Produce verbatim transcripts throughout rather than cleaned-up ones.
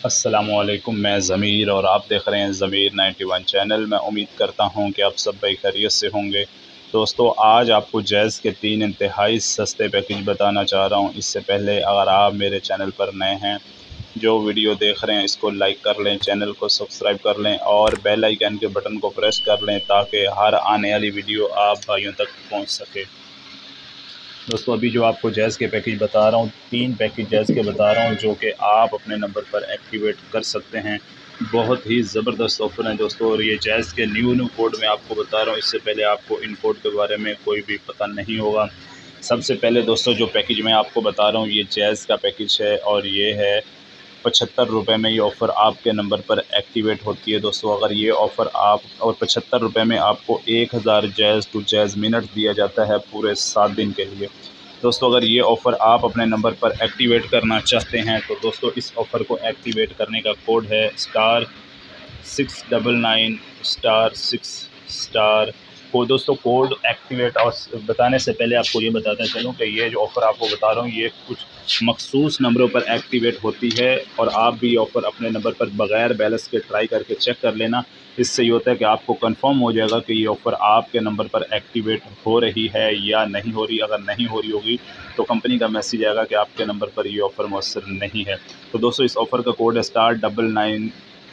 अस्सलामुअलैकुम, मैं ज़मीर और आप देख रहे हैं ज़मीर नाइन्टी वन चैनल। मैं उम्मीद करता हूं कि आप सब भाई खैरियत से होंगे। दोस्तों, आज आपको जैज़ के तीन इंतहाई सस्ते पैकेज बताना चाह रहा हूं। इससे पहले अगर आप मेरे चैनल पर नए हैं, जो वीडियो देख रहे हैं इसको लाइक कर लें, चैनल को सब्सक्राइब कर लें और बेल आइकन के बटन को प्रेस कर लें ताकि हर आने वाली वीडियो आप भाइयों तक पहुँच सके। दोस्तों, अभी जो आपको जैज़ के पैकेज बता रहा हूँ, तीन पैकेज जैज़ के बता रहा हूँ जो कि आप अपने नंबर पर एक्टिवेट कर सकते हैं। बहुत ही ज़बरदस्त ऑफ़र हैं दोस्तों, और ये जैज़ के न्यू न्यू कोड मैं आपको बता रहा हूँ। इससे पहले आपको इन कोड के बारे में कोई भी पता नहीं होगा। सबसे पहले दोस्तों, जो पैकेज मैं आपको बता रहा हूँ ये जैज़ का पैकेज है और ये है पचहत्तर रुपये में। ये ऑफ़र आपके नंबर पर एक्टिवेट होती है दोस्तों। अगर ये ऑफ़र आप और पचहत्तर रुपये में आपको एक हज़ार जैज़ टू जैज़ मिनट दिया जाता है पूरे सात दिन के लिए। दोस्तों, अगर ये ऑफ़र आप अपने नंबर पर एक्टिवेट करना चाहते हैं तो दोस्तों इस ऑफ़र को एक्टिवेट करने का कोड है star six double nine star six star को। दोस्तों, कोड एक्टिवेट और बताने से पहले आपको ये बताता चलूँ कि ये जो ऑफ़र आपको बता रहा हूँ ये कुछ मखसूस नंबरों पर एक्टिवेट होती है, और आप भी ऑफ़र अपने नंबर पर बग़ैर बैलेंस के ट्राई करके चेक कर लेना। इससे ये होता है कि आपको कंफर्म हो जाएगा कि ये ऑफ़र आपके नंबर पर एक्टिवेट हो रही है या नहीं हो रही। अगर नहीं हो रही होगी तो कंपनी का मैसेज आएगा कि आपके नंबर पर ये ऑफ़र मौसर नहीं है। तो दोस्तों, इस ऑफ़र का कोड है star double nine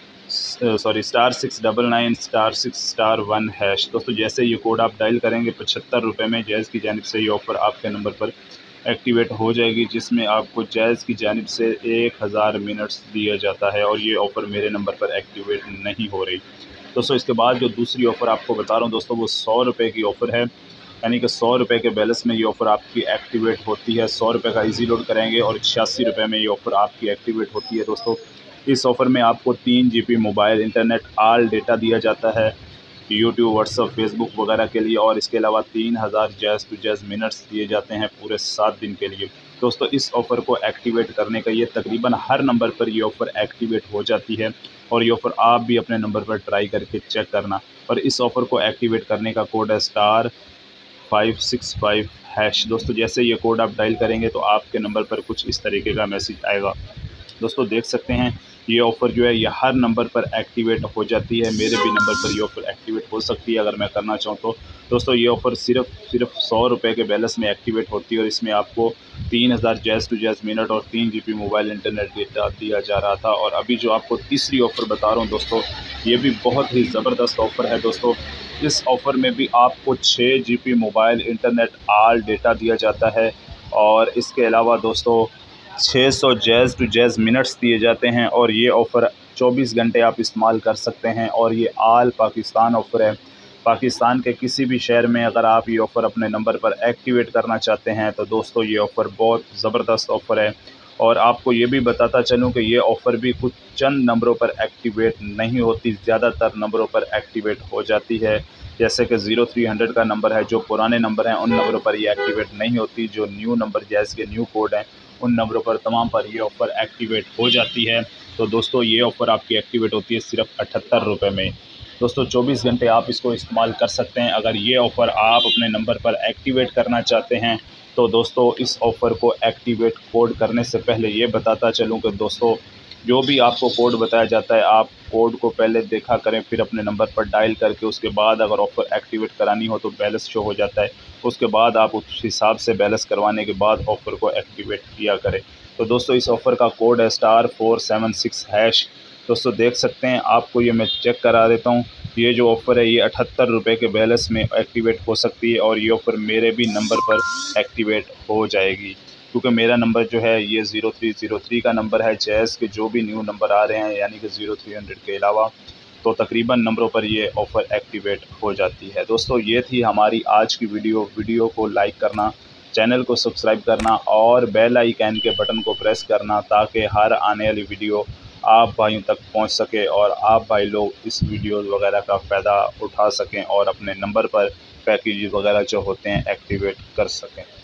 sorry star six double nine star six star one hash. दोस्तों, जैसे ये कोड आप डायल करेंगे पचहत्तर रुपये में जैज़ की जानिब से ये ऑफ़र आपके नंबर पर एक्टिवेट हो जाएगी, जिसमें आपको जैज़ की जानिब से एक हज़ार मिनट्स दिया जाता है, और ये ऑफ़र मेरे नंबर पर एक्टिवेट नहीं हो रही। दोस्तों, इसके बाद जो दूसरी ऑफ़र आपको बता रहा हूँ दोस्तों, वो सौ रुपये की ऑफ़र है। यानी कि सौ रुपये के बैलेंस में ये ऑफ़र आपकी एक्टिवेट होती है। सौ रुपये का ईज़ी लोड करेंगे और छियासी रुपये में ये ऑफ़र आपकी एक्टिवेट होती है। दोस्तों, इस ऑफ़र में आपको तीन G B mobile internet all data दिया जाता है यूट्यूब, व्हाट्सअप, फेसबुक वगैरह के लिए, और इसके अलावा तीन हज़ार जैज़ टू जैज़ मिनट्स दिए जाते हैं पूरे सात दिन के लिए। दोस्तों, इस ऑफ़र को एक्टिवेट करने का ये तकरीबन हर नंबर पर ये ऑफ़र एक्टिवेट हो जाती है, और ये ऑफ़र आप भी अपने नंबर पर ट्राई करके चेक करना। और इस ऑफ़र को एक्टिवेट करने का कोड है star five six five hash. दोस्तों, जैसे ये कोड आप डायल करेंगे तो आपके नंबर पर कुछ इस तरीके का मैसेज आएगा। दोस्तों, देख सकते हैं ये ऑफ़र जो है ये हर नंबर पर एक्टिवेट हो जाती है। मेरे भी नंबर पर ये ऑफ़र एक्टिवेट हो सकती है अगर मैं करना चाहूँ तो। दोस्तों, ये ऑफ़र सिर्फ सिर्फ सौ रुपये के बैलेंस में एक्टिवेट होती है, और इसमें आपको तीन हज़ार जैज़ टू जैज़ मिनट और तीन G B mobile internet data दिया जा रहा था। और अभी जो आपको तीसरी ऑफ़र बता रहा हूँ दोस्तों, ये भी बहुत ही ज़बरदस्त ऑफ़र है दोस्तों। इस ऑफ़र में भी आपको छः G B mobile internet all data दिया जाता है, और इसके अलावा दोस्तों छः सौ जैज़ टू जैज़ मिनट्स दिए जाते हैं, और ये ऑफ़र चौबीस घंटे आप इस्तेमाल कर सकते हैं, और ये आल पाकिस्तान ऑफ़र है। पाकिस्तान के किसी भी शहर में अगर आप ये ऑफ़र अपने नंबर पर एक्टिवेट करना चाहते हैं तो दोस्तों ये ऑफ़र बहुत ज़बरदस्त ऑफ़र है। और आपको ये भी बताता चलूँ कि ये ऑफ़र भी कुछ चंद नंबरों पर एक्टिवेट नहीं होती, ज़्यादातर नंबरों पर एक्टिवेट हो जाती है। जैसे कि ज़ीरो थ्री हंड्रेड का नंबर है, जो पुराने नंबर हैं उन नंबरों पर ये एक्टिवेट नहीं होती। जो न्यू नंबर जैज़ के न्यू कोड हैं उन नंबरों पर तमाम पर ये ऑफ़र एक्टिवेट हो जाती है। तो दोस्तों, ये ऑफ़र आपकी एक्टिवेट होती है सिर्फ अठहत्तर रुपये में। दोस्तों, चौबीस घंटे आप इसको इस्तेमाल कर सकते हैं। अगर ये ऑफ़र आप अपने नंबर पर एक्टिवेट करना चाहते हैं तो दोस्तों इस ऑफ़र को एक्टिवेट कोड करने से पहले ये बताता चलूँ कि दोस्तों जो भी आपको कोड बताया जाता है आप कोड को पहले देखा करें, फिर अपने नंबर पर डायल करके उसके बाद अगर ऑफ़र एक्टिवेट करानी हो तो बैलेंस शो हो जाता है। उसके बाद आप उस हिसाब से बैलेंस करवाने के बाद ऑफ़र को एक्टिवेट किया करें। तो दोस्तों, इस ऑफ़र का कोड है star four seven six hash. दोस्तों, देख सकते हैं, आपको ये मैं चेक करा देता हूँ। ये जो ऑफ़र है ये अठहत्तर रुपये के बैलेंस में एक्टिवेट हो सकती है, और ये ऑफ़र मेरे भी नंबर पर एक्टिवेट हो जाएगी, क्योंकि मेरा नंबर जो है ये ज़ीरो थ्री ज़ीरो थ्री का नंबर है। जैज़ के जो भी न्यू नंबर आ रहे हैं यानी कि ज़ीरो थ्री हंड्रेड के अलावा, तो तकरीबन नंबरों पर ये ऑफ़र एक्टिवेट हो जाती है। दोस्तों, ये थी हमारी आज की वीडियो। वीडियो को लाइक करना, चैनल को सब्सक्राइब करना और बेल आइकन के बटन को प्रेस करना ताकि हर आने वाली वीडियो आप भाइयों तक पहुंच सके, और आप भाई लोग इस वीडियो वगैरह का फ़ायदा उठा सकें और अपने नंबर पर पैकेज वगैरह जो होते हैं एक्टिवेट कर सकें।